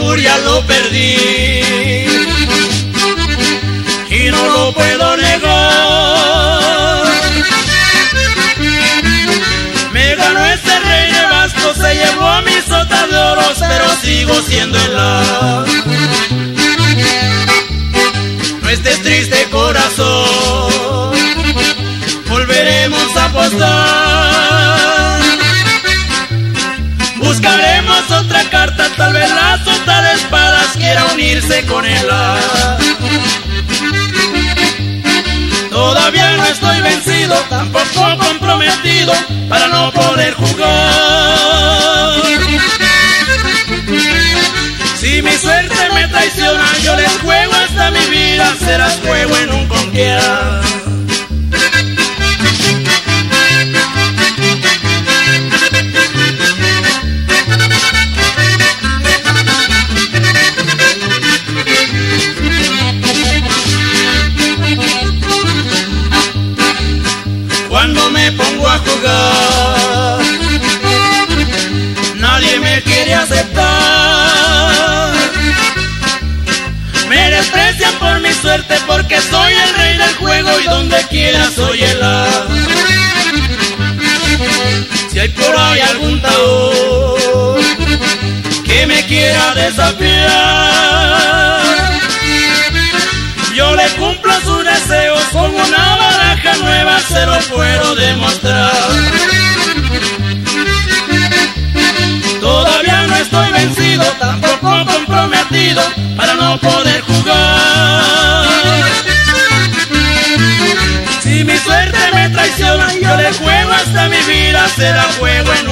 amor ya lo perdí y no lo puedo negar. Me ganó ese rey de bastos, se llevó a mis sotas de oros, pero sigo siendo el as. No estés triste, corazón, volveremos a apostar. Buscaremos otra carta, tal vez la sota de espadas quiera unirse con el as. Todavía no estoy vencido, tampoco comprometido, para no poder jugar. Si mi suerte me traiciona, yo les juego hasta mi vida, serás juego en un con quiera. Cuando me pongo a jugar, nadie me quiere aceptar. Me desprecian por mi suerte porque soy el rey del juego y donde quiera soy el as. Si hay por ahí algún taur que me quiera desafiar, yo le cumplo sus deseos con una baraja nueva, se lo puedo demostrar. Todavía no estoy vencido, tampoco comprometido, para no poder jugar. Si mi suerte me traiciona, yo le juego hasta mi vida, será juego en